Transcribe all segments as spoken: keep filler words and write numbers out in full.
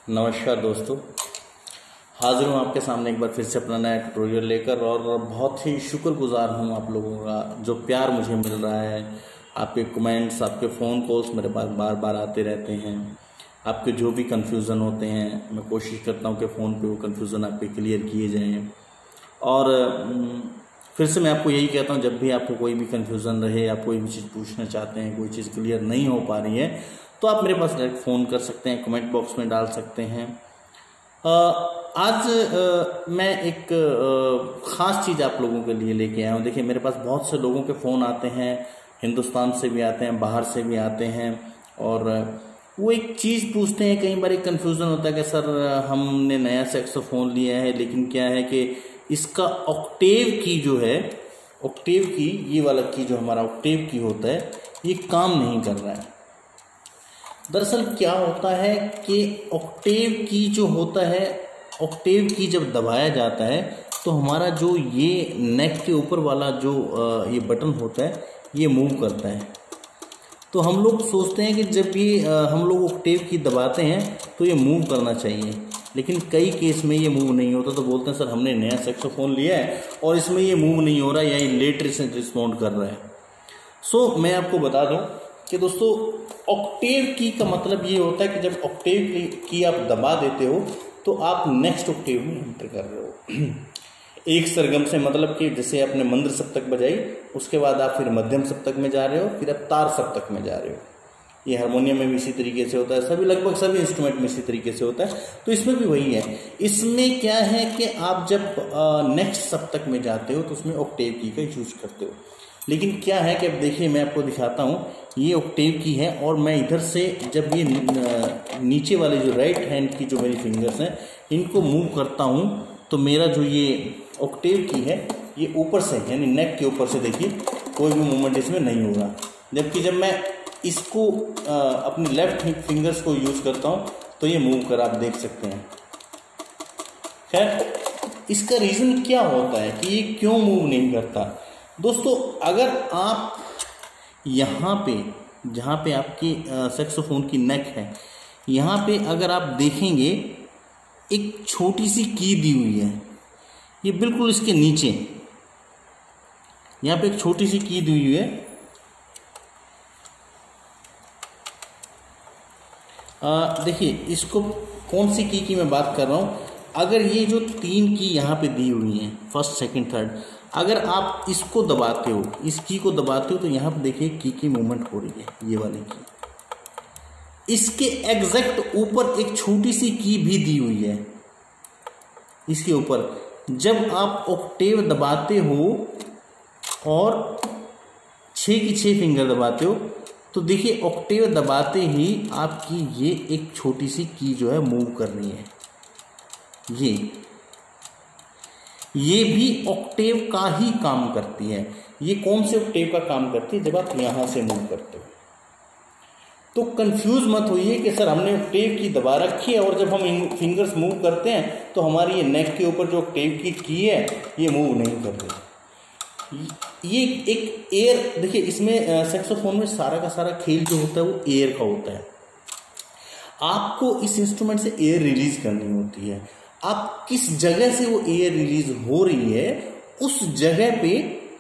नमस्कार दोस्तों, हाजिर हूँ आपके सामने एक बार फिर से अपना नया ट्यूटोरियल लेकर। और बहुत ही शुक्रगुजार हूँ आप लोगों का जो प्यार मुझे मिल रहा है। आपके कमेंट्स, आपके फ़ोन कॉल्स मेरे पास बार बार आते रहते हैं। आपके जो भी कन्फ्यूज़न होते हैं मैं कोशिश करता हूँ कि फ़ोन पे वो कन्फ्यूज़न आपके क्लियर किए जाएँ। और फिर से मैं आपको यही कहता हूँ, जब भी आपको कोई भी कन्फ्यूज़न रहे, आप कोई भी चीज़ पूछना चाहते हैं, कोई चीज़ क्लियर नहीं हो पा रही है, तो आप मेरे पास डायरेक्ट फ़ोन कर सकते हैं, कमेंट बॉक्स में डाल सकते हैं। आ, आज आ, मैं एक ख़ास चीज़ आप लोगों के लिए लेके आया हूँ। देखिए, मेरे पास बहुत से लोगों के फ़ोन आते हैं, हिंदुस्तान से भी आते हैं, बाहर से भी आते हैं, और वो एक चीज़ पूछते हैं। कई बार एक कन्फ्यूज़न होता है कि सर हमने नया सैक्सोफोन लिया है, लेकिन क्या है कि इसका ऑक्टेव की जो है, ऑक्टेव की ये वाला की जो हमारा ऑक्टेव की होता है, ये काम नहीं कर रहा है। दरअसल क्या होता है कि ऑक्टेव की जो होता है, ऑक्टेव की जब दबाया जाता है तो हमारा जो ये नेक के ऊपर वाला जो ये बटन होता है ये मूव करता है। तो हम लोग सोचते हैं कि जब ये हम लोग ऑक्टेव की दबाते हैं तो ये मूव करना चाहिए, लेकिन कई केस में ये मूव नहीं होता। तो बोलते हैं सर हमने नया सैक्सोफोन लिया है और इसमें ये मूव नहीं हो रहा है या ये लेट रिस्पॉन्ड कर रहा है। सो मैं आपको बता दूं कि दोस्तों, ऑक्टेव की का मतलब ये होता है कि जब ऑक्टेव की, की आप दबा देते हो तो आप नेक्स्ट ऑक्टेव में एंटर कर रहे हो। एक सरगम से मतलब कि जैसे आपने मंद्र सप्तक बजाई, उसके बाद आप फिर मध्यम सप्तक में जा रहे हो, फिर आप तार सप्तक में जा रहे हो। ये हारमोनियम में भी इसी तरीके से होता है, सभी लगभग सभी इंस्ट्रूमेंट में इसी तरीके से होता है। तो इसमें भी वही है। इसमें क्या है कि आप जब नेक्स्ट सप्तक में जाते हो तो उसमें ऑक्टेव की का यूज करते हो। लेकिन क्या है कि अब देखिए, मैं आपको दिखाता हूँ, ये ऑक्टेव की है और मैं इधर से जब ये नीचे वाले जो राइट हैंड की जो मेरी फिंगर्स हैं इनको मूव करता हूँ तो मेरा जो ये ऑक्टेव की है ये ऊपर से, यानी नेक के ऊपर से, देखिए कोई भी मूवमेंट इसमें नहीं होगा। जबकि जब मैं इसको अपनी लेफ्ट फिंगर्स को यूज करता हूँ तो ये मूव कर, आप देख सकते हैं। खैर, इसका रीज़न क्या होता है कि ये क्यों मूव नहीं करता? दोस्तों, अगर आप यहाँ पे, जहाँ पे आपकी सैक्सोफोन की नेक है, यहाँ पे अगर आप देखेंगे एक छोटी सी की दी हुई है, ये बिल्कुल इसके नीचे, यहाँ पे एक छोटी सी की दी हुई है। देखिए, इसको कौन सी की की मैं बात कर रहा हूँ। अगर ये जो तीन की यहाँ पे दी हुई हैं, फर्स्ट सेकंड थर्ड, अगर आप इसको दबाते हो, इस की को दबाते हो, तो यहाँ पे देखिए की की मूवमेंट हो रही है, ये वाली की। इसके एग्जैक्ट ऊपर एक छोटी सी की भी दी हुई है इसके ऊपर। जब आप ऑक्टेव दबाते हो और छः की छः फिंगर दबाते हो तो देखिए ऑक्टेव दबाते ही आपकी ये एक छोटी सी की जो है मूव कर रही है। ये ये भी ऑक्टेव का ही काम करती है। ये कौन से ऑक्टेव का काम करती है? जब आप यहां से मूव करते हो। तो कंफ्यूज मत होइए कि सर हमने ऑक्टेव की दबा रखी है और जब हम फिंगर्स मूव करते हैं तो हमारी ये नेक के ऊपर जो ऑक्टेव की की है ये मूव नहीं कर रही। ये एक एयर, देखिए इसमें सैक्सोफोन में सारा का सारा खेल जो होता है वो एयर का होता है। आपको इस इंस्ट्रूमेंट से एयर रिलीज करनी होती है। आप किस जगह से वो एयर रिलीज हो रही है उस जगह पे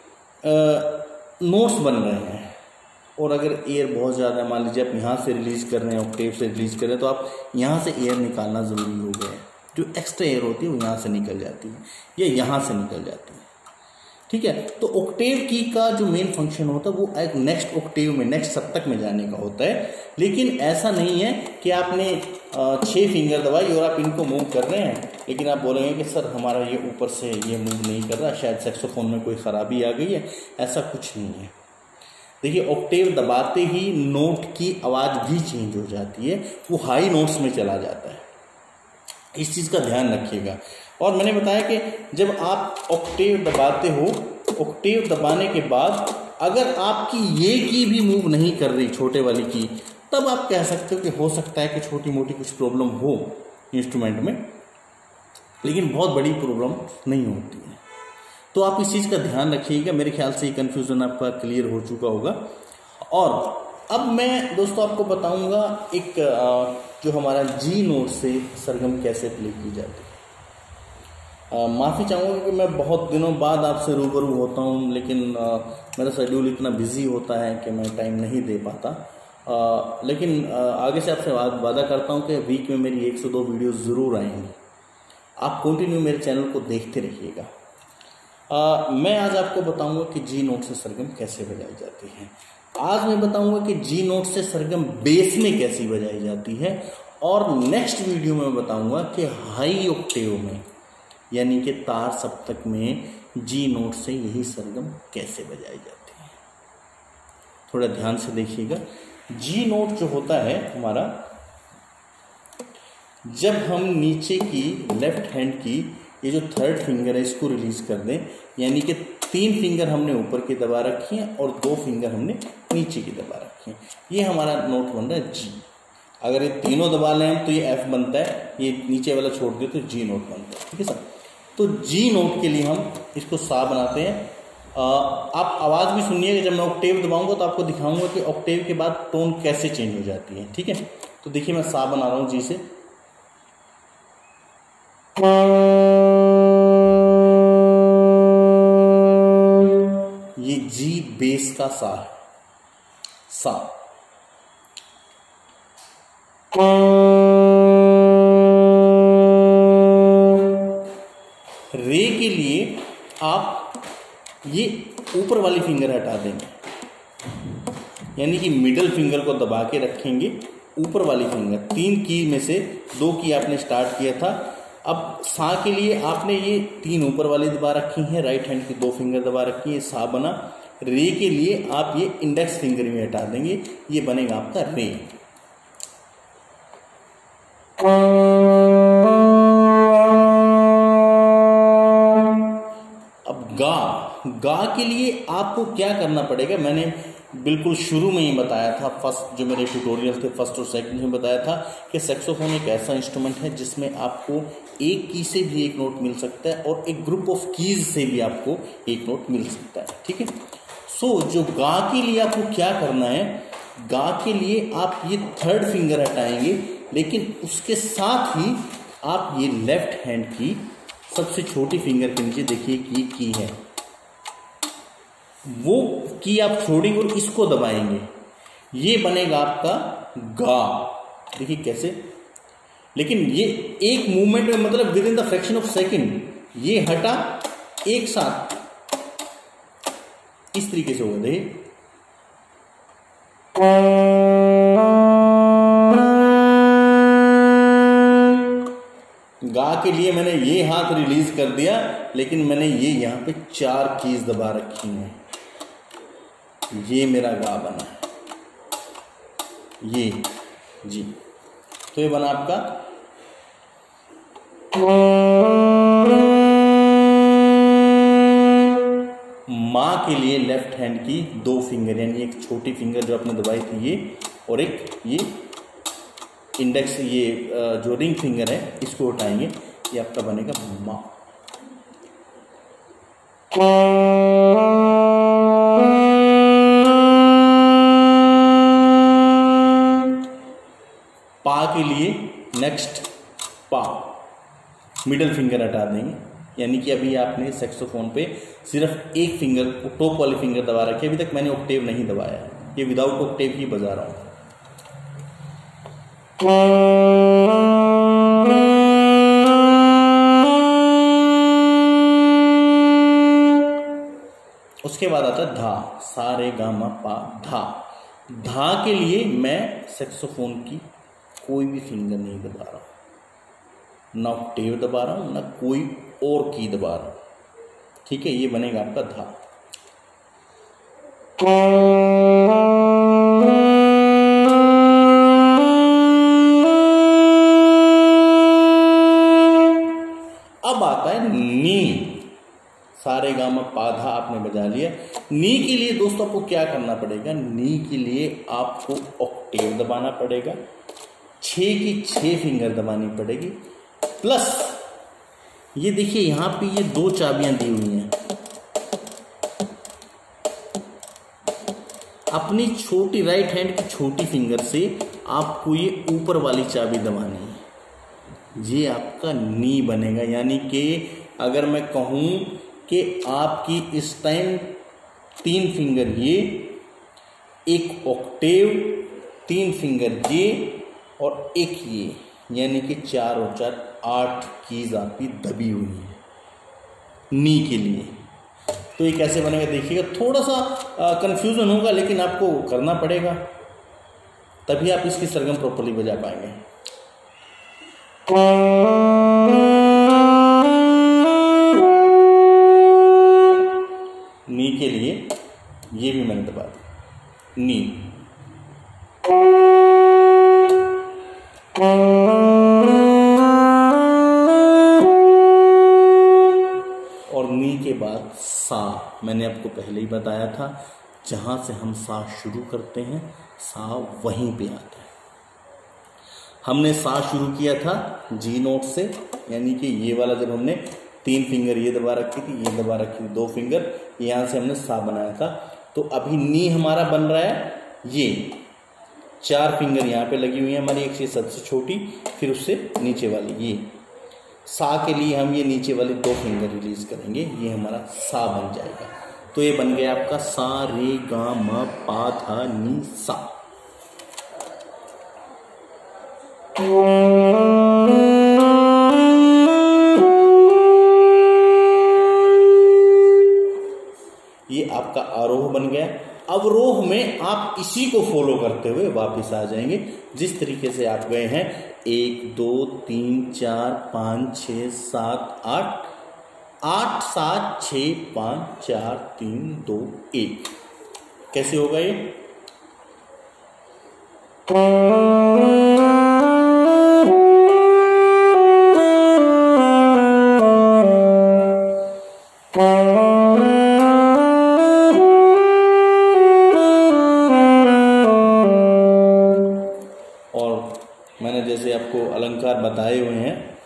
नोट्स बन रहे हैं। और अगर एयर बहुत ज़्यादा, मान लीजिए आप यहाँ से रिलीज कर रहे हैं, ऑक्टेव से रिलीज कर रहे हैं, तो आप यहाँ से एयर निकालना ज़रूरी हो गया है। जो एक्स्ट्रा एयर होती है वो यहाँ से निकल जाती है या यहाँ से निकल जाती है। ठीक है, तो ऑक्टेव की का जो मेन फंक्शन होता है वो एक नेक्स्ट ऑक्टेव में, नेक्स्ट सप्तक में जाने का होता है। लेकिन ऐसा नहीं है कि आपने छः फिंगर दबाई और आप इनको मूव कर रहे हैं, लेकिन आप बोलेंगे कि सर हमारा ये ऊपर से ये मूव नहीं कर रहा, शायद सैक्सोफोन में कोई ख़राबी आ गई है। ऐसा कुछ नहीं है। देखिए, ऑक्टेव दबाते ही नोट की आवाज़ भी चेंज हो जाती है, वो हाई नोट्स में चला जाता है। इस चीज़ का ध्यान रखिएगा। और मैंने बताया कि जब आप ऑक्टेव दबाते हो, ऑक्टेव दबाने के बाद अगर आपकी ये की भी मूव नहीं कर रही, छोटे वाली की, तब आप कह सकते हो कि हो सकता है कि छोटी मोटी कुछ प्रॉब्लम हो इंस्ट्रूमेंट में, लेकिन बहुत बड़ी प्रॉब्लम नहीं होती है। तो आप इस चीज़ का ध्यान रखिएगा। मेरे ख्याल से ये कन्फ्यूज़न आपका क्लियर हो चुका होगा। और अब मैं दोस्तों आपको बताऊंगा एक जो हमारा जी नोट से सरगम कैसे प्ले की जाती है। माफ़ी चाहूँगा कि मैं बहुत दिनों बाद आपसे रूबरू होता हूँ, लेकिन आ, मेरा शेड्यूल इतना बिजी होता है कि मैं टाइम नहीं दे पाता। आ, लेकिन आ, आगे से आपसे वादा करता हूँ कि वीक में मेरी एक से दो वीडियो ज़रूर आएंगी। आप कंटिन्यू मेरे चैनल को देखते रहिएगा। आ, मैं आज आपको बताऊंगा कि जी नोट से सरगम कैसे बजाई जाती है। आज मैं बताऊंगा कि जी नोट से सरगम बेस में कैसी बजाई जाती है, और नेक्स्ट वीडियो में बताऊंगा कि हाई ऑक्टेव में यानी कि तार सप्तक में जी नोट से यही सरगम कैसे बजाई जाती है। थोड़ा ध्यान से देखिएगा। जी नोट जो होता है हमारा, जब हम नीचे की लेफ्ट हैंड की ये जो थर्ड फिंगर है इसको रिलीज कर दें, यानी कि तीन फिंगर हमने ऊपर की दबा रखी है और दो फिंगर हमने नीचे की दबा रखी है, ये हमारा नोट बन रहा है जी। अगर ये तीनों दबा लें तो ये एफ बनता है, ये नीचे वाला छोड़ दे तो जी नोट बनता है। ठीक है सर। तो जी नोट के लिए हम इसको सा बनाते हैं। आ, आप आवाज़ भी सुनिएगा, जब मैं ऑक्टेव दबाऊंगा तो आपको दिखाऊंगा कि ऑक्टेव के बाद टोन कैसे चेंज हो जाती है। ठीक है, तो देखिए मैं सा बना रहा हूँ जी से। ये जी बेस का सा है, सा। रे के लिए आप ये ऊपर वाली फिंगर हटा देंगे, यानी कि मिडल फिंगर को दबा के रखेंगे। ऊपर वाली फिंगर, तीन की में से दो की आपने स्टार्ट किया था। अब सा के लिए आपने ये तीन ऊपर वाली दबा रखी हैं, राइट हैंड की दो फिंगर दबा रखी है, सा बना। रे के लिए आप ये इंडेक्स फिंगर में हटा देंगे, ये बनेगा आपका रे। अब गा, गा के लिए आपको क्या करना पड़ेगा, मैंने बिल्कुल शुरू में ही बताया था, फर्स्ट जो मेरे ट्यूटोरियल थे फर्स्ट और सेकंड में बताया था कि सैक्सोफोन एक ऐसा इंस्ट्रूमेंट है जिसमें आपको एक की से भी एक नोट मिल सकता है और एक ग्रुप ऑफ कीज से भी आपको एक नोट मिल सकता है। ठीक है। सो जो गा के लिए आपको क्या करना है, गा के लिए आप ये थर्ड फिंगर हटाएंगे, लेकिन उसके साथ ही आप ये लेफ्ट हैंड की सबसे छोटी फिंगर के नीचे देखिए की की है, वो की आप छोड़ेंगे और इसको दबाएंगे, ये बनेगा आपका गा। देखिए कैसे, लेकिन ये एक मूवमेंट में, मतलब within the fraction of second ये हटा, एक साथ इस तरीके से होगा। देखिए गा के लिए मैंने ये हाथ रिलीज कर दिया, लेकिन मैंने ये यहां पे चार कीज दबा रखी हैं, ये मेरा गा बना है, ये जी। तो ये बना आपका माँ के लिए लेफ्ट हैंड की दो फिंगर, यानी एक छोटी फिंगर जो आपने दबाई थी ये, और एक ये इंडेक्स, ये जो रिंग फिंगर है इसको उठाएंगे, ये आपका बनेगा माँ। पा के लिए नेक्स्ट पा, मिडल फिंगर हटा देंगे, यानी कि अभी आपने सैक्सोफोन पे सिर्फ एक फिंगर, टॉप वाली फिंगर दबा रखी है, अभी तक मैंने ऑक्टेव नहीं दबाया है, ये विदाउट ऑक्टेव ही बजा रहा हूं। उसके बाद आता है धा, सा रे गा मा पा धा। धा के लिए मैं सैक्सोफोन की कोई भी फिंगर नहीं दबा रहा हूं, ना ऑक्टेव दबा रहा हूं, ना कोई और की दबा रहा हूं। ठीक है, ये बनेगा आपका धा। अब आता है नी, सारे गा मा पा धा आपने बजा लिया। नी के लिए दोस्तों आपको क्या करना पड़ेगा, नी के लिए आपको ऑक्टेव दबाना पड़ेगा, छः की छः फिंगर दबानी पड़ेगी, प्लस ये देखिए यहाँ पे ये दो चाबियां दी हुई हैं, आप अपनी छोटी राइट हैंड की छोटी फिंगर से आपको ये ऊपर वाली चाबी दबानी है, ये आपका नी बनेगा। यानी कि अगर मैं कहूँ कि आपकी इस टाइम तीन फिंगर ये, एक ऑक्टेव, तीन फिंगर ये और एक ये, यानी कि चार और चार आठ कीज आपकी दबी हुई है नी के लिए। तो ये कैसे बनेगा देखिएगा, थोड़ा सा कंफ्यूजन होगा लेकिन आपको करना पड़ेगा, तभी आप इसकी सरगम प्रॉपर्ली बजा पाएंगे। नी के लिए ये भी मैंने दबा दी, नी। और नी के बाद सा, मैंने आपको पहले ही बताया था, जहां से हम सा शुरू करते हैं सा वहीं पे आता है। हमने सा शुरू किया था जी नोट से, यानी कि ये वाला जब हमने तीन फिंगर ये दबा रखी थी, ये दबा रखी थी, दो फिंगर यहाँ से हमने सा बनाया था। तो अभी नी हमारा बन रहा है, ये चार फिंगर यहाँ पे लगी हुई है हमारी, एक से सबसे छोटी, फिर उससे नीचे वाली ये। सा के लिए हम ये नीचे वाली दो फिंगर रिलीज करेंगे, ये हमारा सा बन जाएगा। तो ये बन गया आपका सा रे गा मा पा धा नी सा। ये आपका आरोह बन गया। अवरोह में आप इसी को फॉलो करते हुए वापस आ जाएंगे, जिस तरीके से आप गए हैं एक दो तीन चार पाँच छः सात आठ, आठ सात छः पाँच चार तीन दो एक। कैसे होगा ये? मैंने जैसे आपको अलंकार बताए हुए हैं,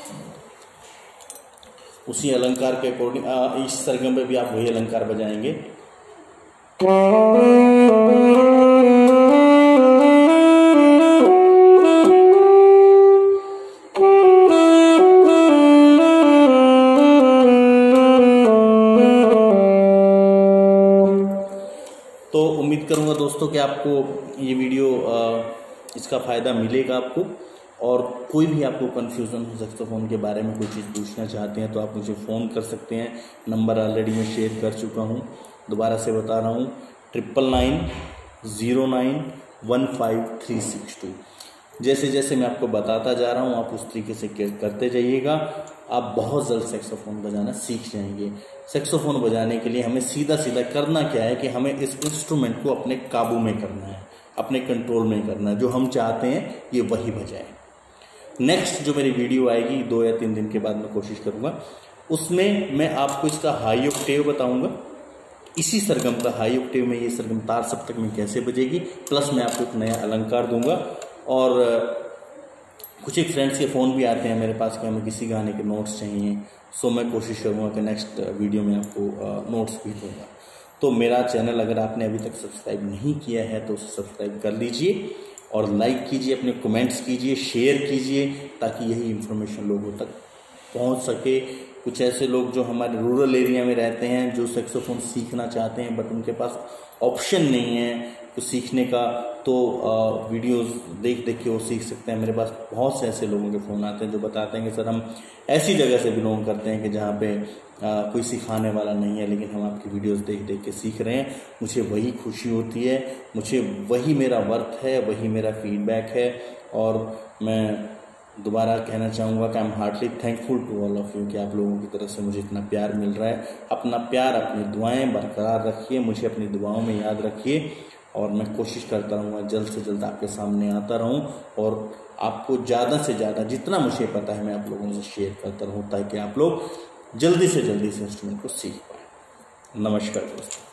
उसी अलंकार के अकॉर्डिंग इस सरगम में भी आप वही अलंकार बजाएंगे। तो उम्मीद करूंगा दोस्तों कि आपको ये वीडियो आ, इसका फ़ायदा मिलेगा आपको। और कोई भी आपको कन्फ्यूज़न हो सैक्सोफोन के बारे में कोई चीज़ पूछना चाहते हैं तो आप मुझे फ़ोन कर सकते हैं। नंबर ऑलरेडी मैं शेयर कर चुका हूँ, दोबारा से बता रहा हूँ, triple nine zero nine one five three six two. जैसे जैसे मैं आपको बताता जा रहा हूँ आप उस तरीके से करते जाइएगा, आप बहुत जल्द सैक्सोफोन बजाना सीख जाएंगे। सैक्सोफोन बजाने के लिए हमें सीधा सीधा करना क्या है कि हमें इस इंस्ट्रूमेंट को अपने काबू में करना है, अपने कंट्रोल में करना है। जो हम चाहते हैं ये वही बजाएं। नेक्स्ट जो मेरी वीडियो आएगी दो या तीन दिन के बाद मैं कोशिश करूँगा, उसमें मैं आपको इसका हाई ऑक्टेव बताऊँगा, इसी सरगम का हाई ऑक्टेव में ये सरगम तार सप्तक में कैसे बजेगी, प्लस मैं आपको एक नया अलंकार दूंगा। और कुछ एक फ्रेंड्स के फ़ोन भी आते हैं मेरे पास कि हमें किसी गाने के नोट्स चाहिए, सो मैं कोशिश करूँगा कि नेक्स्ट वीडियो में आपको नोट्स भी दूँगा। तो मेरा चैनल अगर आपने अभी तक सब्सक्राइब नहीं किया है तो उसे सब्सक्राइब कर लीजिए और लाइक कीजिए, अपने कमेंट्स कीजिए, शेयर कीजिए, ताकि यही इन्फॉर्मेशन लोगों तक पहुंच सके। कुछ ऐसे लोग जो हमारे रूरल एरिया में रहते हैं जो सैक्सोफोन सीखना चाहते हैं बट उनके पास ऑप्शन नहीं है तो सीखने का, तो वीडियोस देख देख के वो सीख सकते हैं। मेरे पास बहुत से ऐसे लोगों के फ़ोन आते हैं जो बताते हैं कि सर हम ऐसी जगह से बिलोंग करते हैं कि जहाँ पे आ, कोई सिखाने वाला नहीं है, लेकिन हम आपकी वीडियोस देख देख के सीख रहे हैं। मुझे वही खुशी होती है, मुझे वही मेरा वर्थ है, वही मेरा फीडबैक है। और मैं दोबारा कहना चाहूँगा कि I am heartly thankful to all of you कि आप लोगों की तरफ से मुझे इतना प्यार मिल रहा है। अपना प्यार, अपनी दुआएं बरकरार रखिए, मुझे अपनी दुआओं में याद रखिए और मैं कोशिश करता रहूँगा जल्द से जल्द आपके सामने आता रहूँ और आपको ज़्यादा से ज़्यादा जितना मुझे पता है मैं आप लोगों से शेयर करता रहूँ, ताकि आप लोग जल्दी से जल्दी इस इंस्ट्रूमेंट को सीख पाएँ। नमस्कार दोस्तों।